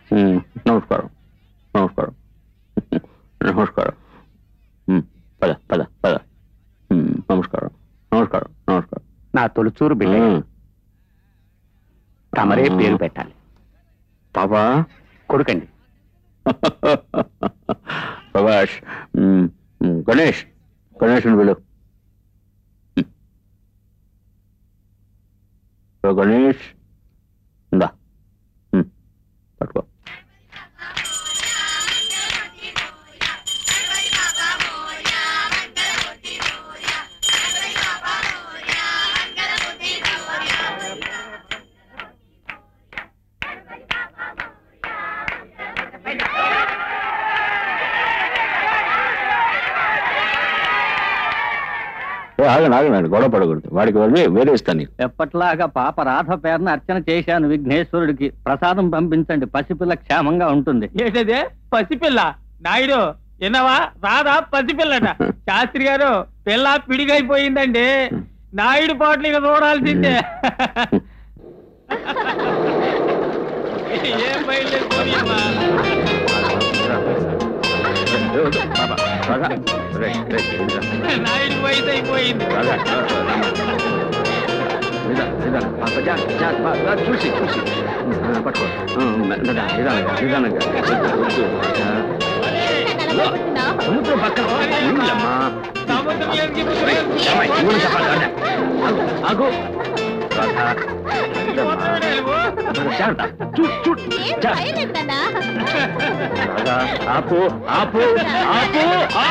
నమస్కారం నమస్కారం నమస్కారం. పద పద పద. నమస్కారం నమస్కారం నమస్కారం. నా తొలిచూరు బిడ్డ తమరే పేరు పెట్టాలి. పాపా కొడుకండి. ప్రభాష్. గణేష్ గణేష్ పిలు. గణేష్ ఇందా పట్టుకో. ఆగండి ఆగండి, గొడవ పడకూడదు. వాడికి వేరే ఇస్తాను. ఎప్పట్లాగా పాప రాధ పేరున అర్చన చేశాను విఘ్నేశ్వరుడికి. ప్రసాదం పంపించండి, పసిపిల్ల క్షేమంగా ఉంటుంది. ఏంటదే పసిపిల్ల? నాయుడు విన్నావా? రాధా పసిపిల్లట. శాస్త్రి గారు పిల్ల పిడిగైపోయిందండి. నాయుడు పాటలు ఇక చూడాల్సిందే. ఏం బయలుదేరిపోయమ్మా. నాయుడు వయసు అయిపోయింది. చూసి చూసి పట్టుకో. నిదానంగా నిదానంగా. సముద్రం పక్కన ఆగు. ఆపు ఆపు ఆపు.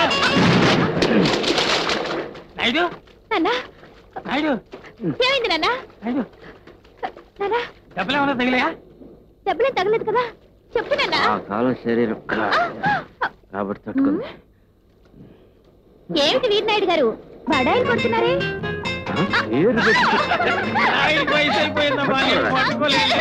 నాయుడు నాయుడు ఏమైంది నాన్న? నాయుడు దెబ్బలేమన్నా తగిలాయా? దెబ్బలేం తగలేదు కదా, చెప్పు నాన్న. కాలం శరీరం కాబట్టి తట్టుకుంది. ఏమిటి వీరనాయుడు గారు బడాయిలు కొడుతున్నారే? నాయుడు వయసు అయిపోయిందమ్మా, నేను పట్టుకోలేదు.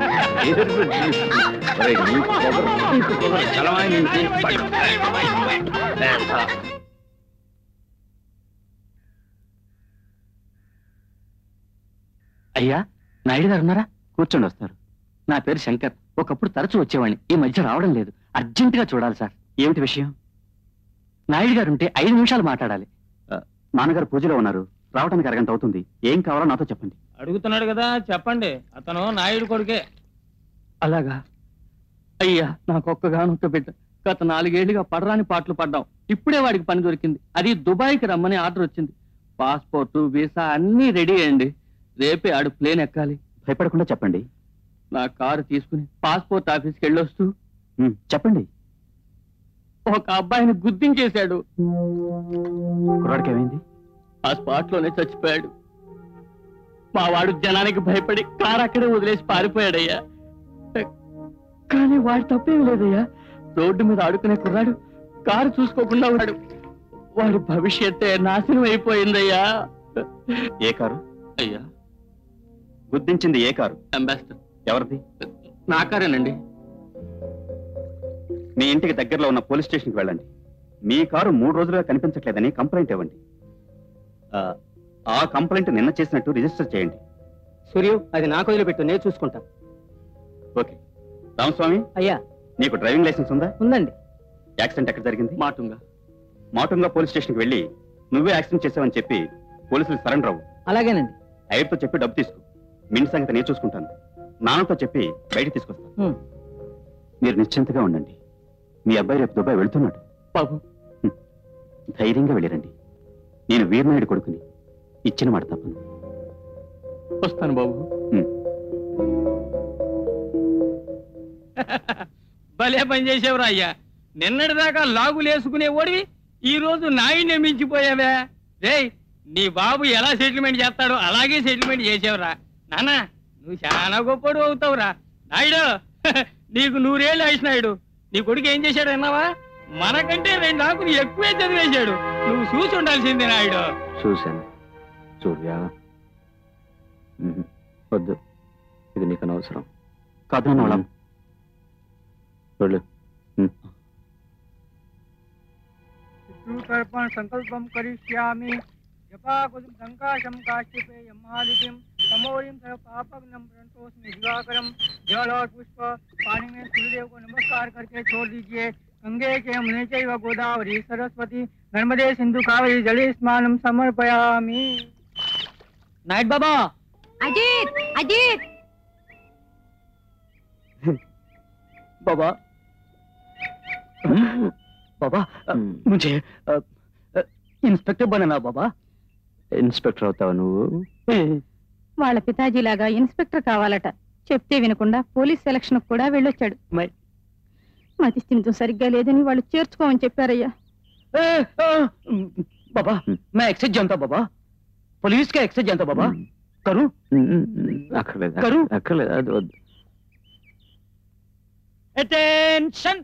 అయ్యా, నాయుడు గారు ఉన్నారా? కూర్చొని వస్తారు. నా పేరు శంకర్. ఒకప్పుడు తరచూ వచ్చేవాడిని, ఈ మధ్య రావడం లేదు. అర్జెంటుగా చూడాలి సార్. ఏమిటి విషయం? నాయుడు గారు ఉంటే 5 నిమిషాలు మాట్లాడాలి. నాన్నగారు పూజలో ఉన్నారు, రావడానికి అరగంట అవుతుంది. ఏం కావాలో నాతో చెప్పండి. అడుగుతున్నాడు కదా, చెప్పండి. అతను నాయుడు కొడుకే. అలాగా? అయ్యా, నాకొక్కగానొక్క బిడ్డ. గత 4 ఏళ్లుగా పడరాని పాటలు పడ్డాం. ఇప్పుడే వాడికి పని దొరికింది. అది దుబాయ్కి రమ్మని ఆర్డర్ వచ్చింది. పాస్పోర్టు వీసా అన్నీ రెడీ అయ్యండి. రేపే ఆడు ప్లేన్ ఎక్కాలి. భయపడకుండా చెప్పండి. నా కారు తీసుకుని పాస్పోర్ట్ ఆఫీస్కి వెళ్ళొస్తూ చెప్పండి. ఒక అబ్బాయిని గుర్తించేశాడు. కుర్రాడికి ఏమైంది? ఆ స్పాట్ లోనే చచ్చిపోయాడు. మా వాడు జనానికి భయపడి కారు అక్కడే వదిలేసి పారిపోయాడయ్యా. కానీ వాడి తప్పేం లేదయ్యా. రోడ్డు మీద ఆడుకునే కుర్రాడు కారు చూసుకోకుండా ఉన్నాడు. వాడి భవిష్యత్తే నాశనం అయిపోయిందయ్యా. ఏ కారు? అయ్యా, గుర్తించింది ఏ కారు? అంబాసిడర్. ఎవరిది? నా కారేనండి. మీ ఇంటికి దగ్గరలో ఉన్న పోలీస్ స్టేషన్కి వెళ్ళండి. మీ కారు 3 రోజులుగా కనిపించట్లేదని కంప్లైంట్ ఇవ్వండి. ఆ కంప్లైంట్ నిన్న చేసినట్టు రిజిస్టర్ చేయండి. సూర్యు, అది నాకు వదిలిపెట్టు, నేను చూసుకుంటా. ఓకే. రామస్వామి, అయ్యా. నీకు డ్రైవింగ్ లైసెన్స్ ఉందా? ఉందండి. యాక్సిడెంట్ ఎక్కడ జరిగింది? మాటుంగా పోలీస్ స్టేషన్కి వెళ్ళి నువ్వే యాక్సిడెంట్ చేసావని చెప్పి పోలీసులు సరెండర్ అవ్వు. అలాగేనండి. ఐర్తో చెప్పి డబ్బు తీసుకో. మింటి సంగతి నేను చూసుకుంటాను. నాన్నతో చెప్పి బయట తీసుకొస్తాను. మీరు నిశ్చింతగా ఉండండి. మీ అబ్బాయి రేపు దుబాయ్ వెళ్తున్నాడు. బాబు, ధైర్యంగా వెళ్ళిరండి. నేను వీరనాయుడు కొడుకుని. ఇచ్చిన మాట తప్పను. వస్తాను బాబు. భలే పని చేసేవరా అయ్యా. నిన్నటిదాకా లాగులేసుకునే ఓడివి ఈ రోజు నాయుడిని మించిపోయావే. రేయ్, నీ బాబు ఎలా సెటిల్మెంట్ చేస్తాడో అలాగే సెటిల్మెంట్ చేసేవరా. నాన్న, నువ్వు చాలా గొప్పడు అవుతావురా. నాయుడు, నీకు 100 ఏళ్ళు ఆయుష్నాయుడు. నీ కొడుకు ఏం చేశాడు అన్నావా? మనకంటే 2 ఆకులు ఎక్కువే చదివేశాడు. నువ్వు చూసి ఉండాల్సిందే నాయుడు. చూశాను. సూర్య, వద్దు, ఇది నీకు అనవసరం. కాదు నోళం. వెళ్ళు. సంకల్పం కరిష్యామి. జపాకులం సంకాశం కాశ్యపేయం మాలికం तमोरिम सर्व पापग्नम प्रणतोस्मि दिवाकरम जल और पुष्प पानी में सूर्यदेव को नमस्कार करके छोड़ दीजिए। गंगे के यमुने चैव गोदावरी सरस्वती नर्मदे सिंधु कावेरी जले स्नानम समर्पयामि। नाइट बाबा। अजीत अजीत बाबा बाबा मुझे ఇన్స్పెక్టర్ బననా బాబా. ఇన్స్పెక్టర్ అవుతావా నువ్వు? వాళ్ళ పితాజీలాగా ఇన్స్పెక్టర్ కావాలట. చెప్తే వినకుండా పోలీస్ సెలక్షన్ కూడా వెళ్ళొచ్చాడు. మతి స్థిమితం సరిగ్గా లేదని వాళ్ళు చేర్చుకోమని చెప్పారయ్యా. బాబా मैं एक्सेस जानता बाबा, पुलिस का एक्सेस जानता बाबा. करूं? అక్కర్లేదు అక్కర్లేదు, అది వద్దు. అటెన్షన్.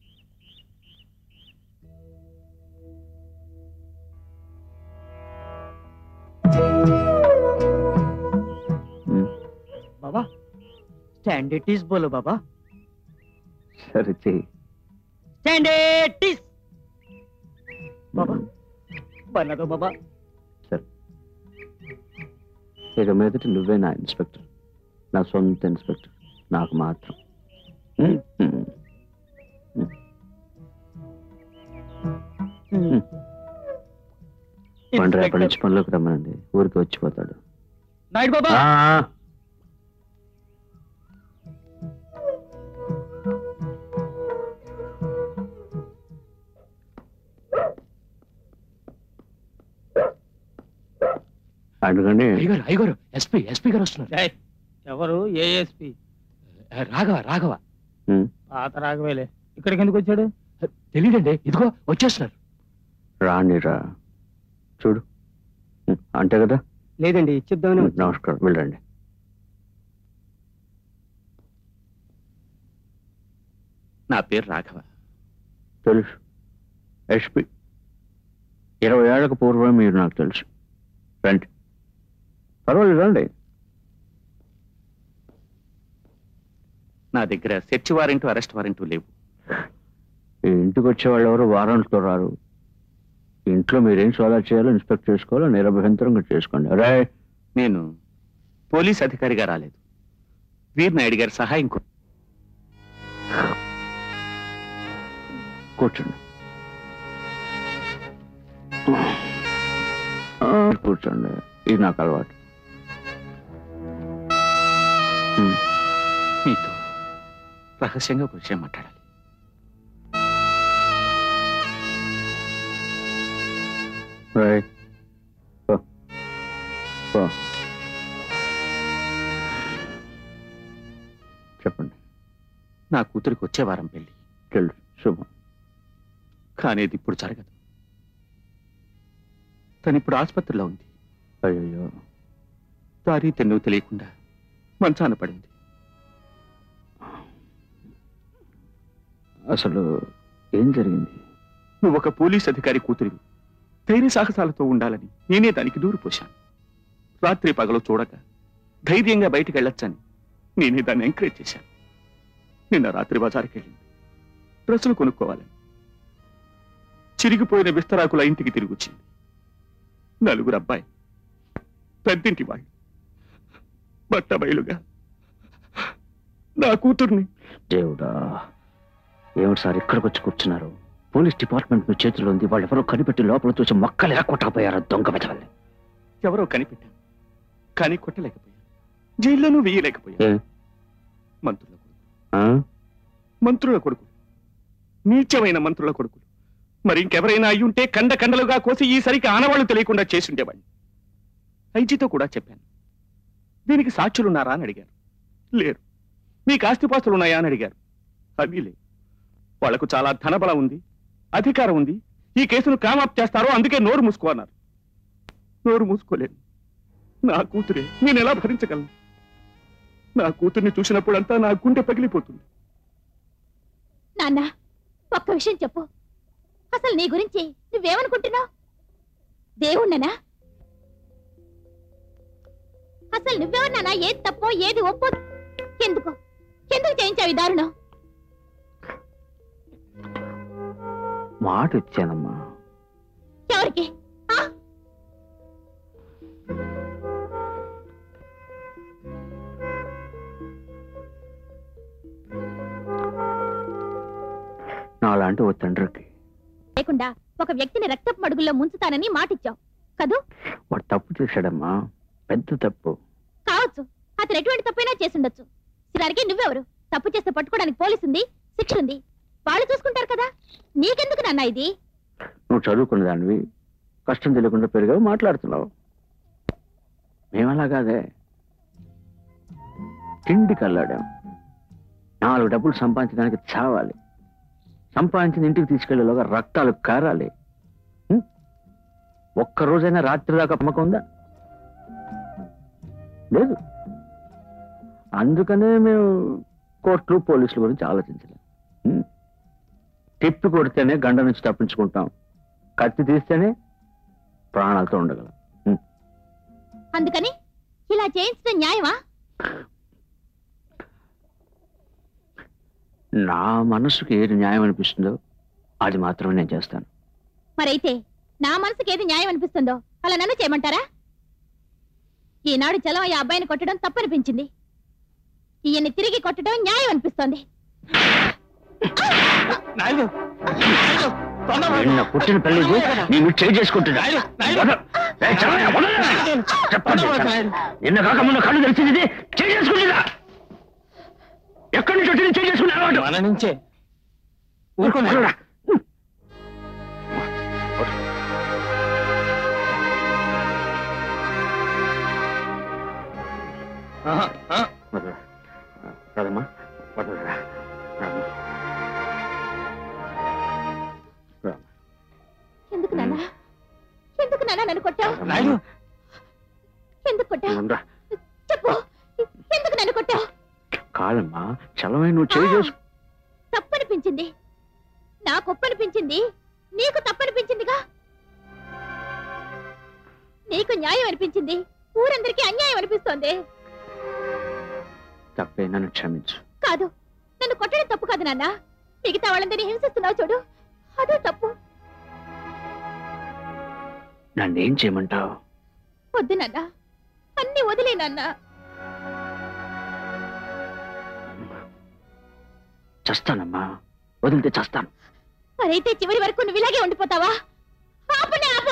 बाबा स्टैंडर्डिस बोलो बाबा. సరే చెయ్యి. स्टैंडर्डिस बाबा बना दो बाबा. సరే, ఇక మీదట నువ్వే నా ఇన్స్పెక్టర్, నా సొంత ఇన్స్పెక్టర్, నాకు మాత్రం. పండు రేపటి నుంచి పనిలోకి రమ్మనండి, ఊరికి వచ్చిపోతాడు. नाइट बाबा. అడగండి. అయ్యగారు ఎస్పీ గారు వస్తున్నారు. ఎవరు? ఏఎస్పి రాఘవ. పాత రాఘవేలే. ఇక్కడికి ఎందుకు వచ్చాడు? తెలియదండి, ఇదిగో వచ్చేస్తున్నారు. రానిరా, చూడు అంతే కదా. లేదండి, ఇచ్చిద్దామని. నమస్కారం, వెళ్ళండి. నా పేరు రాఘవ. తెలుసు, ఎస్పీ. 20 ఏళ్లకు పూర్వం మీరు నాకు తెలుసు. రండి, పర్వాలేదు రండి. నా దగ్గర సెర్చ్ వారెంట్, అరెస్ట్ వారెంట్ లేవు. ఈ ఇంటికి వచ్చేవాళ్ళు ఎవరు వారాంట్తో రారు. ఇంట్లో మీరేం సోదా చేయాలో ఇన్స్పెక్ట్ చేసుకోవాలో నిరభ్యంతరంగా చేసుకోండి. రే, నేను పోలీస్ అధికారిగా రాలేదు. వీర్ నాయుడు గారి సహాయం కూర్చోండి. కూర్చోండి, ఇది నాకు అలవాటు. మీతో రహస్యంగా ఒక విషయం మాట్లాడాలి. చెప్పండి. నా కూతురికి వచ్చే వారం పెళ్లి. తెలుసు, శుభం. కానీ ఇది ఇప్పుడు జరగదు. తను ఇప్పుడు ఆసుపత్రిలో ఉంది. అయ్యో, దారి తెన్నువు తెలియకుండా మంచాన పడింది. అసలు ఏం జరిగింది? నువ్వు ఒక పోలీస్ అధికారి కూతురివి, ధైర్య సాహసాలతో ఉండాలని నేనే దానికి దూరు పోశాను. రాత్రి పగలు చూడక ధైర్యంగా బయటికి వెళ్ళొచ్చని నేనే దాన్ని ఎంకరేజ్ చేశాను. నిన్న రాత్రి బజారుకి వెళ్ళింది డ్రెస్సులు కొనుక్కోవాలని. చిరిగిపోయిన విస్తరాకుల ఇంటికి తిరిగి వచ్చింది. 4 అబ్బాయి, పెద్దింటి వాళ్ళు, బట్ట బయలుగా నా కూతుర్ని. దేవుడా, ఏమిటి సార్ ఇక్కడికి వచ్చి కూర్చున్నారు? పోలీస్ డిపార్ట్మెంట్ మీ చేతిలో ఉంది. వాళ్ళు ఎవరో కనిపెట్టి లోపల చూసి మొక్కలు ఎలా కొట్టకపోయారు? దొంగ వెతవల్ని. ఎవరో కనిపెట్టాను, కానీ కొట్టలేకపోయాను. జైల్లోనూ వేయలేకపోయాను. మంత్రుల కొడుకులు, నీచమైన మంత్రుల కొడుకులు. మరి ఇంకెవరైనా అయ్యుంటే కండలుగా కోసి ఈసరికి ఆనవాళ్లు తెలియకుండా చేసి ఉండేవాడిని. ఐజీతో కూడా చెప్పాను. దీనికి సాక్షులున్నారా అని అడిగారు. లేరు. మీకు ఆస్తిపాస్తులున్నాయా అని అడిగారు. అవి లేవు. వాళ్లకు చాలా ధనబలం ఉంది, అధికారం ఉంది. ఈ కేసును కామాప్ చేస్తారో అందుకే నోరు మూసుకో అన్నారు. నోరు మూసుకోలేను. నా కూతురే, నేను ఎలా భరించగలను? నా కూతుర్ని చూసినప్పుడంతా నా గుండె పగిలిపోతుంది. నాన్న, ఒక్క విషయం చెప్పు. అసలు నీ గురించి నువ్వేమనుకుంటున్నావు? దేవుణ్ణనా? అసలు నువ్వెవరినానా? ఏది తప్పో ఏది ఒప్పో? ఎందుకు చేయించావు ఈ దారుణం? మాట ఇచ్చానమ్మా. ఎవరికి? నాలాంటి ఓ తండ్రికి లేకుండా ఒక వ్యక్తిని రక్తపు మడుగుల్లో ముంచుతానని మాటిచ్చావు కదూ? వాడు తప్పు చేశాడమ్మా, పెద్ద తప్పు. కావచ్చు, అతను ఎటువంటి తప్పైనా చేసుండొచ్చు. సిరారికి నువ్వెవరు? తప్పు చేస్తే పట్టుకోవడానికి పోలీసు ఉంది, శిక్ష ఉంది, వాళ్ళు చూసుకుంటారు కదా. నీకెందుకు నాన్న ఇది? నువ్వు చదువుకున్న దానివి, కష్టం తెలియకుండా పెరిగావు, మాట్లాడుతున్నావు. మేమలా కాదే, తిండికి అల్లాడాం. 4 డబ్బులు సంపాదించడానికి చావాలి, సంపాదించిన ఇంటికి తీసుకెళ్లేలోగా రక్తాలు కారాలి. ఒక్కరోజైనా రాత్రి దాకా అమ్మకం ఉందా? లేదు. అందుకనే మేము కోర్టులు పోలీసుల గురించి ఆలోచించలేం. తిప్పి కొడితేనే గండ నుంచి తప్పించుకుంటాం, కత్తి తీస్తేనే ప్రాణాలతో ఉండగలం. అందుకని ఇలా చేయించడం న్యాయమా? నా మనసుకి ఏది న్యాయం అనిపిస్తుందో అది మాత్రమే నేను చేస్తాను. మరైతే నా మనసుకి ఏది న్యాయం అనిపిస్తుందో అలా నన్ను చేయమంటారా? ఈనాడు చలం ఆ అబ్బాయిని కొట్టడం తప్పనిపించింది, ఈయన్ని తిరిగి కొట్టడం న్యాయం అనిపిస్తోంది. నిన్న పుట్టిన తల్లి నేను చేసుకుంటున్నా. నిన్న కాక మొన్న కళ్ళు తెలిసింది చేసుకుంటుందా? ఎక్కడి నుంచి వచ్చి చేసుకున్నా? మన నుంచే ఊరుకున్నా. రాదమ్మా, ఎందుకు నాన్న, ఎందుకు నాన్న నన్ను కొట్టావు? ఎందుకు కొట్టావు చెప్పు, ఎందుకు నన్ను కొట్టావు? కాదమ్మా, చలమై నువ్వు చేసు. తప్పనిపించింది, నాకు ఒప్పనిపించింది, నీకు తప్పనిపించిందిగా. నీకు న్యాయం అనిపించింది, ఊరందరికీ అన్యాయం అనిపిస్తోంది. తప్పే, నన్ను క్షమించు. కాదు, నన్ను కొట్టడం తప్పు కాదు నాన్న, మిగతా వాళ్ళందరినీ హింసిస్తున్నావు చూడు, అదే తప్పు. నన్నేం చేయమంటావు? వద్దు నాన్న, అన్ని వదిలే నాన్న. చస్తానమ్మా, వదిలితే చస్తాను. మరైతే చివరి వరకు నువ్వు ఇలాగే ఉండిపోతావా? ఆపనే ఆపు.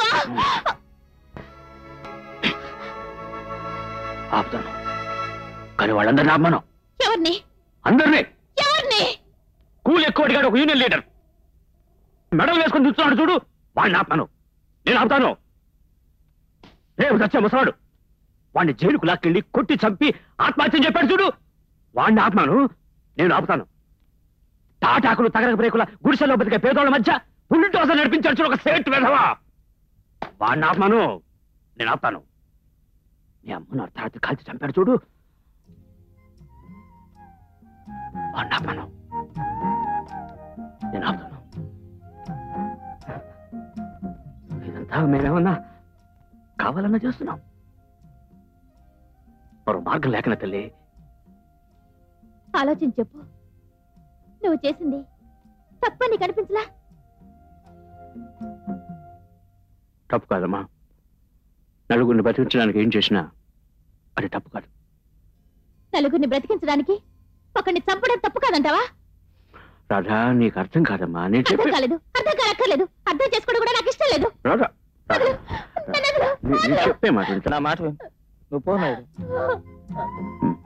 ఆపుతాను, కానీ వాళ్ళందరినీ ఆపమను. ఎవరిని? అందరినీ. ఎవరిని? కూలి ఎక్కువ అడిగాడు ఒక యూనియన్ లీడర్, మెడలు వేసుకొని చూస్తున్నాడు చూడు, వాడిని ఆపను. నేను ఆపుతాను. రేపు చచ్చే ముసలాడు, వాడిని జైలుకు లాక్కెళ్ళి కొట్టి చంపి ఆత్మహత్యం చెప్పాడు చూడు, వాడిని ఆపమాను. నేను ఆపుతాను. తాటాకులు తగరక బ్రేకుల గుడిసెల్లో బతికే పేదోళ్ళ మధ్య పుల్లిటోస నడిపించాడు చూడు ఒక సేట్ వెధవా, వాడిని ఆపమాను. నేను ఆపుతాను. నీ అమ్మను అర్ధరాత్రి కాల్చి చంపాడు చూడు, వాడిని ఆపమాను. నేను ఆపుతాను. ఇదంతా మేమేమన్నా కావాలన్నా చేస్తున్నాం, మరో మార్గం లేకనా తల్లి? ఆలోచించి చెప్పు, నువ్వు చేసింది తప్పని కనిపించలా? తప్పు కాదమ్మా, నలుగురిని బతికించడానికి ఏం చేసినా అది తప్పు కాదు. నలుగురిని బ్రతికించడానికి ఒకరిని చంపడం తప్పు కాదంటావా? రాధా, నీకు అర్థం కాదమ్మా. నేను అర్థం కాలేదు, అర్థం కానక్కర్లేదు, అర్థం చేసుకోవడం కూడా నాకు ఇష్టం లేదు. రాధా, చెప్పే మాట నా మాట నువ్వు పోనాడు.